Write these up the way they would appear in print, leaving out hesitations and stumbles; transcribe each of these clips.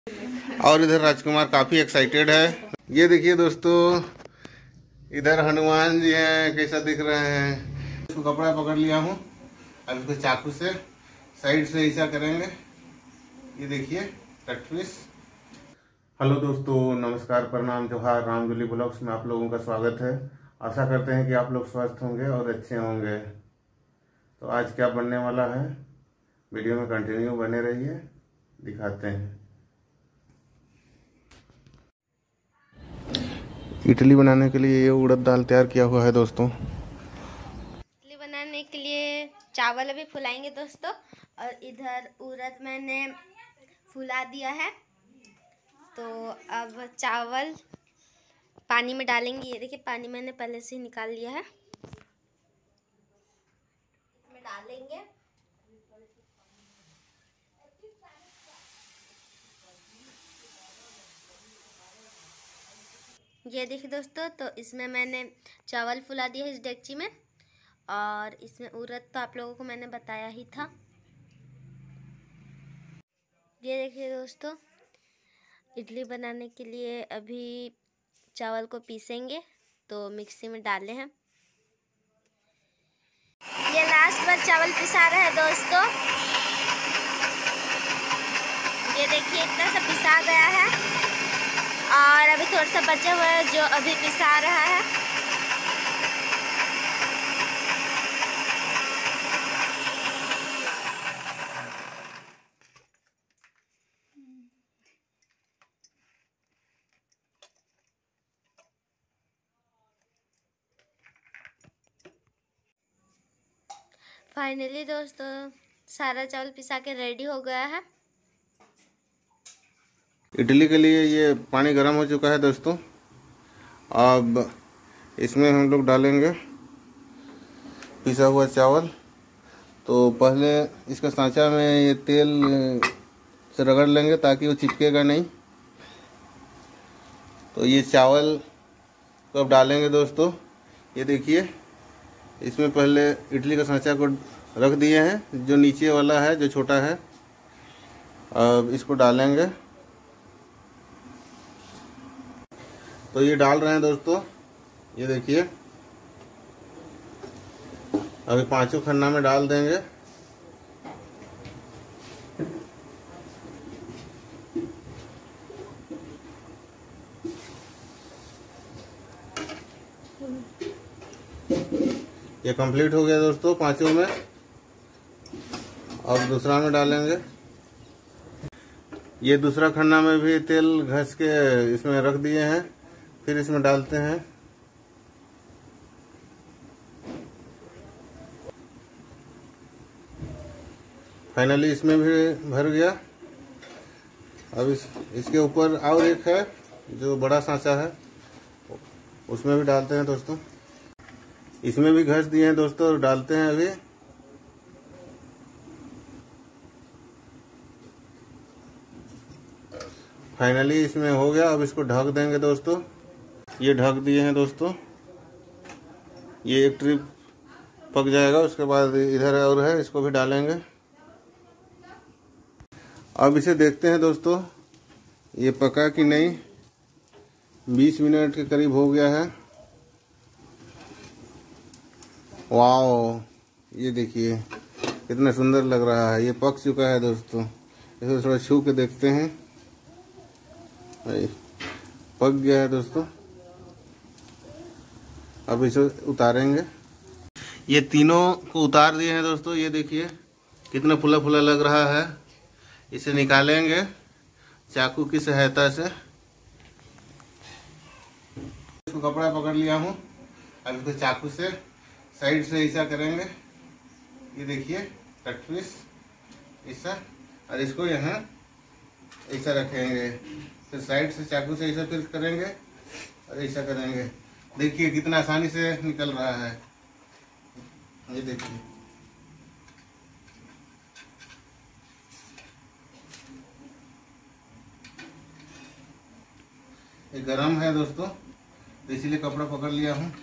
और इधर राजकुमार काफी एक्साइटेड है। ये देखिए दोस्तों, इधर हनुमान जी हैं, कैसा दिख रहे हैं। इसको कपड़ा पकड़ लिया हूँ, अब इसको चाकू से साइड से ऐसा करेंगे। ये देखिए कट पीस। हेलो दोस्तों, नमस्कार, प्रणाम, जोहार। रामजुली ब्लॉग्स में आप लोगों का स्वागत है। आशा करते हैं कि आप लोग स्वस्थ होंगे और अच्छे होंगे। तो आज क्या बनने वाला है, वीडियो में कंटिन्यू बने रहिए, दिखाते हैं। इडली बनाने के लिए ये उड़द दाल तैयार किया हुआ है दोस्तों। इडली बनाने के लिए चावल अभी फुलाएंगे दोस्तों, और इधर उड़द मैंने फुला दिया है। तो अब चावल पानी में डालेंगे। ये देखिए पानी मैंने पहले से ही निकाल लिया है, इसमें डालेंगे। ये देखिए दोस्तों, तो इसमें मैंने चावल फुला दिया है इस डेगची में, और इसमें उड़द तो आप लोगों को मैंने बताया ही था। ये देखिए दोस्तों, इडली बनाने के लिए अभी चावल को पीसेंगे, तो मिक्सी में डाले हैं। ये लास्ट बार चावल पिसा रहा है दोस्तों। ये देखिए इतना सा पिसा गया है, और अभी थोड़ा सा बचा हुआ है जो अभी पिसा रहा है। फाइनली दोस्तों सारा चावल पिसा के रेडी हो गया है। इडली के लिए ये पानी गर्म हो चुका है दोस्तों। अब इसमें हम लोग डालेंगे पिसा हुआ चावल। तो पहले इसका सांचा में ये तेल से रगड़ लेंगे ताकि वो चिपकेगा नहीं। तो ये चावल को अब डालेंगे दोस्तों। ये देखिए, इसमें पहले इडली का सांचा को रख दिए हैं, जो नीचे वाला है, जो छोटा है। अब इसको डालेंगे। तो ये डाल रहे हैं दोस्तों। ये देखिए, अभी पांचों खन्ना में डाल देंगे। ये कंप्लीट हो गया दोस्तों पांचों में। अब दूसरा में डालेंगे। ये दूसरा खन्ना में भी तेल घस के इसमें रख दिए हैं, फिर इसमें डालते हैं। फाइनली इसमें भी भर गया। अब इसके ऊपर और एक है जो बड़ा सांचा है, उसमें भी डालते हैं दोस्तों। इसमें भी घस दिए हैं दोस्तों, और डालते हैं अभी। फाइनली इसमें हो गया। अब इसको ढक देंगे दोस्तों। ये ढक दिए हैं दोस्तों। ये एक ट्रिप पक जाएगा, उसके बाद इधर और है, इसको भी डालेंगे। अब इसे देखते हैं दोस्तों, ये पका कि नहीं। 20 मिनट के करीब हो गया है। वाओ, ये देखिए कितना सुंदर लग रहा है। ये पक चुका है दोस्तों। इसे थोड़ा छू के देखते हैं। पक गया है दोस्तों। अब इसे उतारेंगे। ये तीनों को उतार दिए हैं दोस्तों। ये देखिए कितना फुला फुला लग रहा है। इसे निकालेंगे चाकू की सहायता से। इसको कपड़ा पकड़ लिया हूँ, अब इसको चाकू से साइड से ऐसा करेंगे। ये देखिए कट पीस ऐसा, और इसको यहाँ ऐसा रखेंगे। फिर साइड से चाकू से ऐसा फिर करेंगे और ऐसा करेंगे। देखिए कितना आसानी से निकल रहा है। ये देखिए, ये गरम है दोस्तों, तो इसीलिए कपड़ा पकड़ लिया हूँ।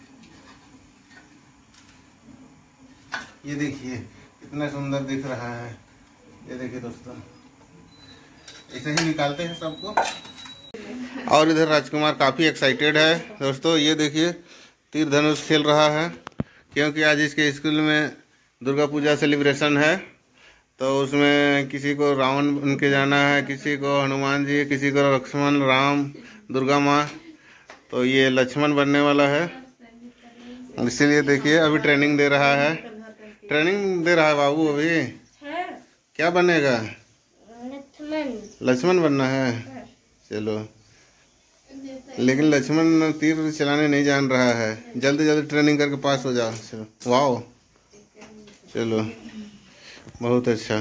ये देखिए कितना सुंदर दिख रहा है। ये देखिए दोस्तों, ऐसे ही निकालते हैं सबको। और इधर राजकुमार काफ़ी एक्साइटेड है दोस्तों। ये देखिए तीर धनुष खेल रहा है, क्योंकि आज इसके स्कूल में दुर्गा पूजा सेलिब्रेशन है। तो उसमें किसी को रावण बन के जाना है, किसी को हनुमान जी, किसी को लक्ष्मण, राम, दुर्गा माँ। तो ये लक्ष्मण बनने वाला है, इसीलिए देखिए अभी ट्रेनिंग दे रहा है। ट्रेनिंग दे रहा है बाबू। अभी क्या बनेगा? लक्ष्मण बनना है। चलो, लेकिन लक्ष्मण तीर चलाने नहीं जान रहा है। जल्दी जल्दी ट्रेनिंग करके पास हो जाओ। चलो, वाओ, चलो बहुत अच्छा।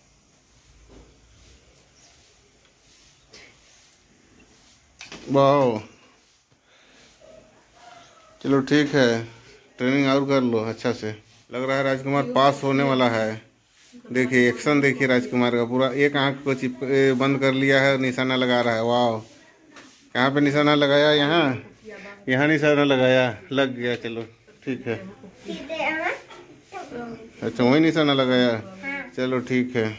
वाओ, चलो ठीक है, ट्रेनिंग और कर लो अच्छा से। लग रहा है राजकुमार पास होने वाला है। देखिए एक्शन देखिए राजकुमार का, पूरा एक आंख को बंद कर लिया है, निशाना लगा रहा है। वाह, कहाँ पे निशाना लगाया? यहाँ निशाना लगाया, लग गया। चलो ठीक है, अच्छा वही निशाना लगाया। चलो ठीक है।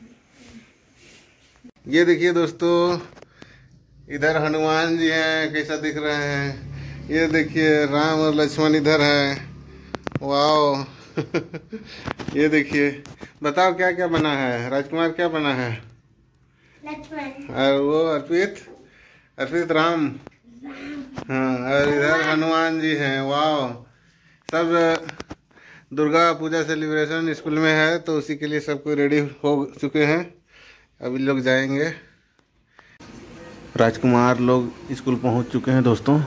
ये देखिए दोस्तों, इधर हनुमान जी हैं, कैसा दिख रहे हैं। ये देखिए राम और लक्ष्मण इधर हैं। वाओ ये देखिए, बताओ क्या क्या बना है? राजकुमार क्या बना है? लक्ष्मण। और वो अर्पित राम। हाँ, और इधर हनुमान जी हैं। वाओ, सब दुर्गा पूजा सेलिब्रेशन स्कूल में है, तो उसी के लिए सब कोई रेडी हो चुके हैं। अभी लोग जाएंगे। राजकुमार लोग स्कूल पहुंच चुके हैं दोस्तों।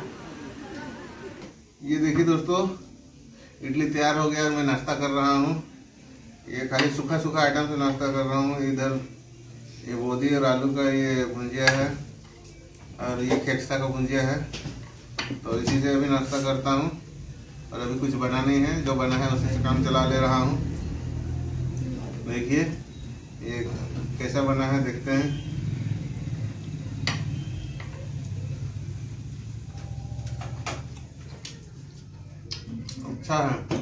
ये देखिए दोस्तों, इडली तैयार हो गया और मैं नाश्ता कर रहा हूँ। ये खाली सूखा सूखा आइटम से नाश्ता कर रहा हूँ। इधर ये बोदी और आलू का ये भुंजिया है, और ये खेक्सा का भुंजिया है। तो इसी से अभी नाश्ता करता हूँ, और अभी कुछ बना नहीं है, जो बना है उसी से काम चला ले रहा हूँ। देखिए ये कैसा बना है, देखते हैं। अच्छा है।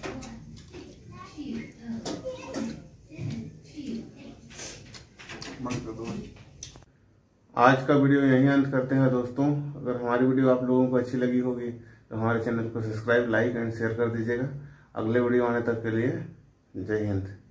आज का वीडियो यहीं अंत करते हैं दोस्तों। अगर हमारी वीडियो आप लोगों को अच्छी लगी होगी तो हमारे चैनल को सब्सक्राइब, लाइक एंड शेयर कर दीजिएगा। अगले वीडियो आने तक के लिए जय हिंद।